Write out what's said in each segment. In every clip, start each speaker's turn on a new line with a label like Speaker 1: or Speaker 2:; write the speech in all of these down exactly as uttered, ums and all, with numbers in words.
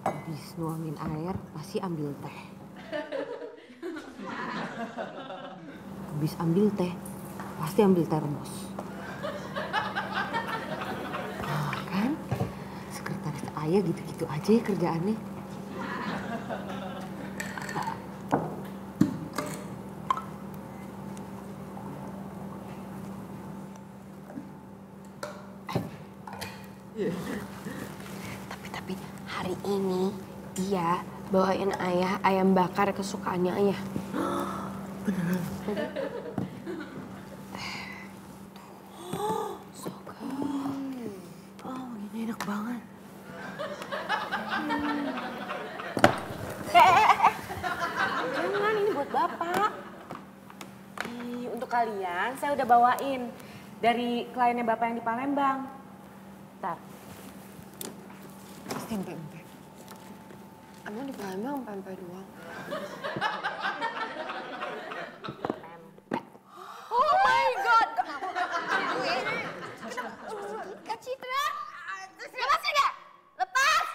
Speaker 1: Habis nuangin air, pasti ambil teh. Habis ambil teh, pasti ambil termos. Nah, kan? Sekretaris ayah gitu-gitu aja ya kerjaannya.
Speaker 2: Tapi tapi hari ini dia bawain ayah ayam bakar kesukaannya ayah.
Speaker 1: Beneran?
Speaker 2: So good.
Speaker 1: Oh, ini enak banget.
Speaker 2: Eh, eh, eh, eh. Jangan, ini buat Bapak. Ih, untuk kalian saya udah bawain dari kliennya Bapak yang di Palembang. Bentar.
Speaker 1: Tempe-tempe.
Speaker 2: Emang di Palembang pempek doang? Oh my God! Kak Citra! Lepasin ya! Lepas!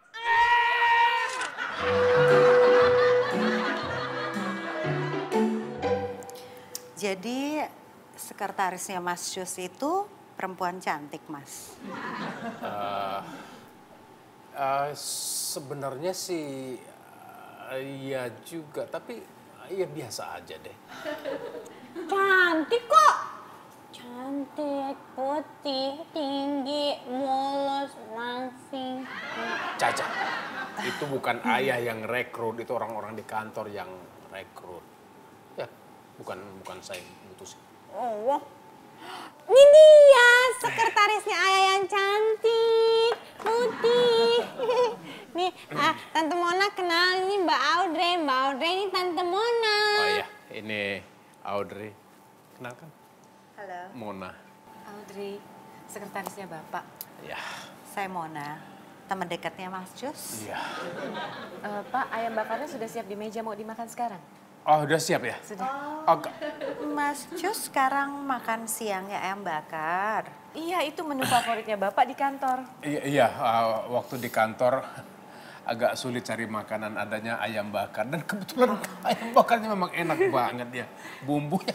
Speaker 3: Jadi sekretarisnya Mas Jus itu perempuan cantik, Mas.
Speaker 4: Uh, uh, sebenarnya sih uh, iya juga, tapi ya biasa aja deh.
Speaker 2: Cantik kok! Cantik, putih, tinggi, mulus, langsing.
Speaker 4: Caca, itu bukan ayah yang rekrut, itu orang-orang di kantor yang rekrut. Ya, bukan bukan saya yang mutusin.
Speaker 2: Oh, ini dia sekretarisnya ayah yang cantik, putih. Nih, ah, Tante Mona kenal ini Mbak Audrey. Mbak Audrey ini Tante Mona.
Speaker 4: Oh iya, ini Audrey. Kenalkan?
Speaker 3: Halo.
Speaker 4: Mona.
Speaker 3: Audrey, sekretarisnya Bapak.
Speaker 4: Ya.
Speaker 3: Saya Mona, teman dekatnya Mas Jus.
Speaker 4: Iya.
Speaker 5: Uh, Pak, ayam bakarnya sudah siap di meja, mau dimakan sekarang?
Speaker 4: Oh, udah siap ya?
Speaker 5: Sudah.
Speaker 4: Oh, Kak.
Speaker 3: Mas Jus sekarang makan siangnya ayam bakar.
Speaker 5: Iya, itu menu favoritnya Bapak di kantor.
Speaker 4: Iya, iya uh, waktu di kantor agak sulit cari makanan, adanya ayam bakar. Dan kebetulan ayam bakarnya memang enak banget ya. Bumbunya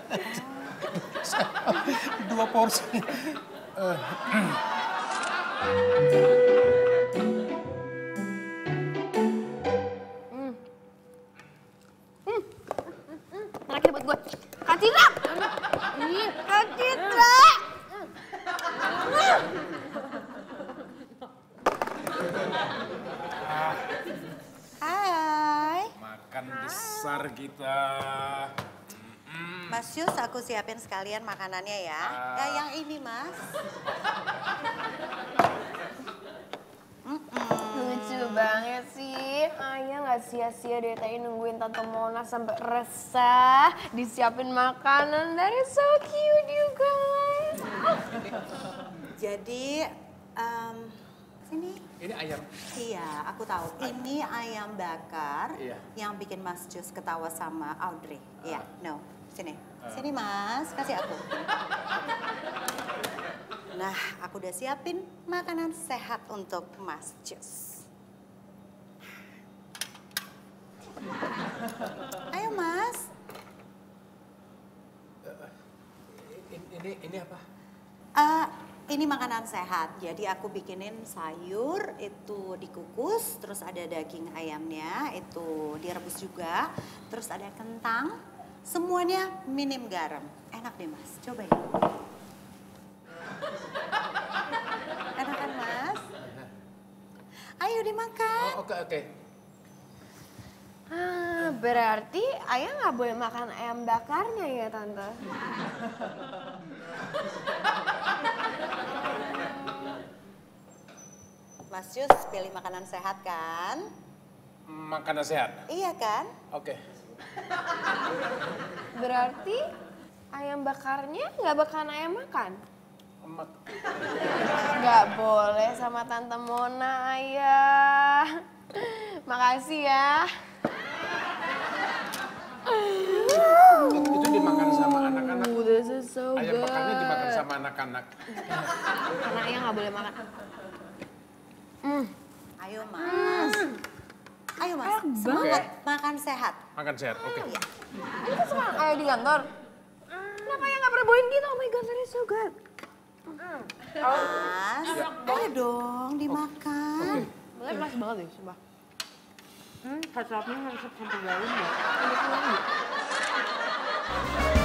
Speaker 4: dua porsi. Uh.
Speaker 2: Terakhir buat gue. Kak Citra! Ini Kak Citra!
Speaker 3: Hai.
Speaker 4: Makan besar kita.
Speaker 3: Mas Jus, aku siapin sekalian makanannya ya. Ya yang ini, Mas.
Speaker 2: Lucu banget sih. Ayah nggak sia-sia dari tadi nungguin Tante Mona sampai resah. Disiapin makanan. That is so cute you guys.
Speaker 3: Jadi, em, sini.
Speaker 4: Ini ayam.
Speaker 3: Iya, aku tahu. Ini ayam bakar
Speaker 4: Iya.
Speaker 3: yang bikin Mas Jus ketawa sama Audrey. Iya, no. Sini. Sini, Mas. Kasih aku. Nah, aku udah siapin makanan sehat untuk Mas Jus. Ayo, Mas.
Speaker 4: Ini ini apa?
Speaker 3: Uh, ini makanan sehat. Jadi aku bikinin sayur itu dikukus, terus ada daging ayamnya itu direbus juga, terus ada kentang, semuanya minim garam. Enak deh, Mas. Cobain. Enak kan, Mas? Ayo dimakan.
Speaker 4: Oh, oke oke.
Speaker 2: Ah, berarti ayah nggak boleh makan ayam bakarnya ya, Tante?
Speaker 3: Mas Jus pilih makanan sehat kan?
Speaker 4: Makanan sehat?
Speaker 3: Iya kan?
Speaker 4: Oke.
Speaker 2: Berarti ayam bakarnya nggak bakalan ayam makan?
Speaker 4: Mak
Speaker 2: Nggak boleh sama Tante Mona, ayah. Makasih ya.
Speaker 4: itu dimakan sama anak-anak.
Speaker 2: Ooh, this is so
Speaker 4: Ayam
Speaker 2: good.
Speaker 4: bakarnya dimakan sama anak-anak.
Speaker 2: Karena ayah nggak boleh makan. Hmm.
Speaker 3: Ayo Mas. Ayo Mas, semangat makan sehat.
Speaker 4: Makan sehat, oke.
Speaker 3: Iya.
Speaker 1: Ini kan sama ayah di kantor. Kenapa ayah nggak pernah bawain gitu? Oh my god, that is so good.
Speaker 3: Mas, ayo dong dimakan.
Speaker 1: Boleh mas banget deh, coba. Hmm, kecapnya nggak sampai dalam ya. Ini tuh lagi.